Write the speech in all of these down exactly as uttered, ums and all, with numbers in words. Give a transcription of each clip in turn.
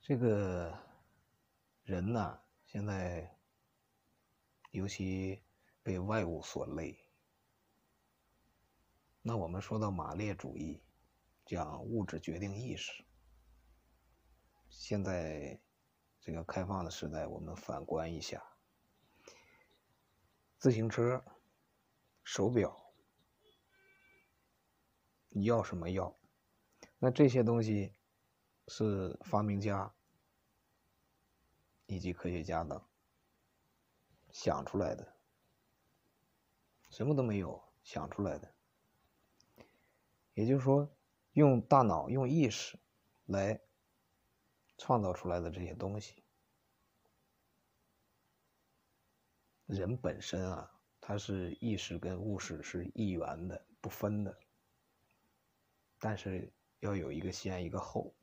这个人呐，现在尤其被外物所累。那我们说到马列主义，讲物质决定意识。现在这个开放的时代，我们反观一下，自行车、手表，你要什么要？那这些东西是发明家以及科学家等想出来的，什么都没有想出来的。也就是说，用大脑、用意识来创造出来的这些东西，人本身啊，它是意识跟物质是一元的、不分的，但是要有一个先一个后。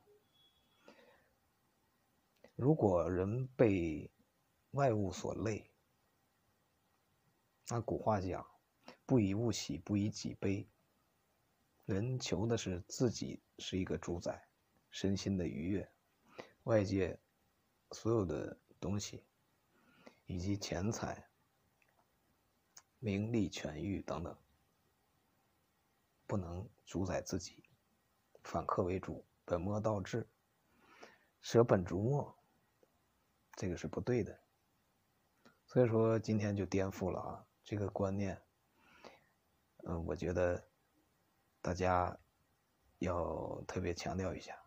如果人被外物所累，那古话讲，不以物喜，不以己悲。人求的是自己是一个主宰，身心的愉悦，外界所有的东西以及钱财、名利、权欲等等，不能主宰自己，反客为主，本末倒置，舍本逐末，这个是不对的。所以说今天就颠覆了啊这个观念。嗯，我觉得大家要特别强调一下，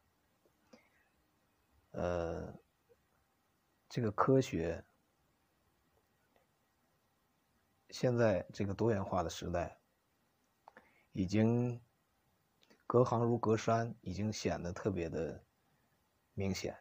呃，这个科学现在这个多元化的时代，已经隔行如隔山，已经显得特别的明显。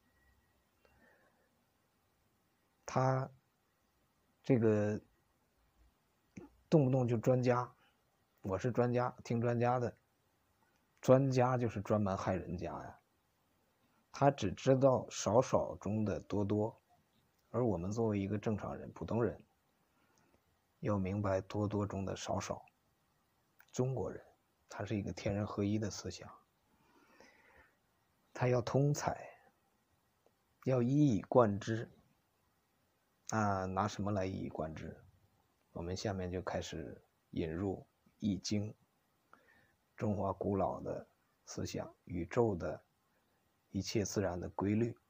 他这个动不动就专家，我是专家，听专家的，专家就是专门害人家呀。他只知道少少中的多多，而我们作为一个正常人、普通人，要明白多多中的少少。中国人，他是一个天人合一的思想，他要通才，要一以贯之。啊，拿什么来一以贯之？我们下面就开始引入《易经》，中华古老的思想，宇宙的一切自然的规律。